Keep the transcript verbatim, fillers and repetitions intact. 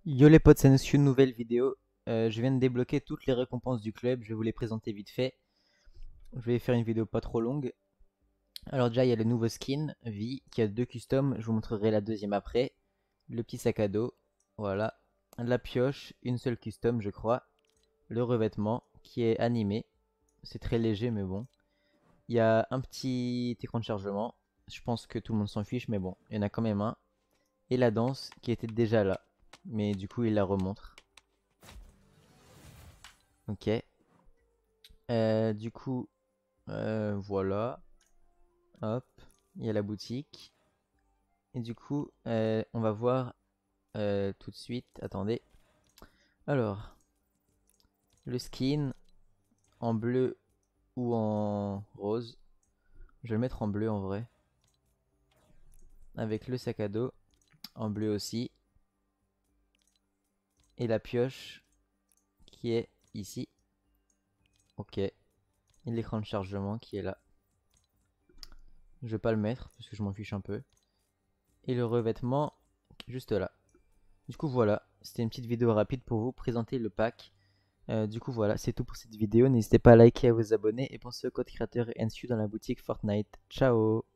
Yo les potes, c'est une nouvelle vidéo. Euh, je viens de débloquer toutes les récompenses du club. Je vais vous les présenter vite fait. Je vais faire une vidéo pas trop longue. Alors déjà, il y a le nouveau skin, V, qui a deux customs. Je vous montrerai la deuxième après. Le petit sac à dos, voilà. La pioche, une seule custom, je crois. Le revêtement, qui est animé. C'est très léger, mais bon. Il y a un petit écran de chargement. Je pense que tout le monde s'en fiche, mais bon, il y en a quand même un. Et la danse, qui était déjà là. Mais du coup, il la remontre. Ok. Euh, du coup, euh, voilà. Hop, il y a la boutique. Et du coup, euh, on va voir euh, tout de suite. Attendez. Alors, le skin en bleu ou en rose. Je vais le mettre en bleu en vrai. Avec le sac à dos en bleu aussi. Et la pioche qui est ici. Ok. Et l'écran de chargement qui est là. Je vais pas le mettre parce que je m'en fiche un peu. Et le revêtement juste là. Du coup voilà, c'était une petite vidéo rapide pour vous présenter le pack. Euh, du coup voilà, c'est tout pour cette vidéo. N'hésitez pas à liker et à vous abonner. Et pensez au code créateur Ensu dans la boutique Fortnite. Ciao!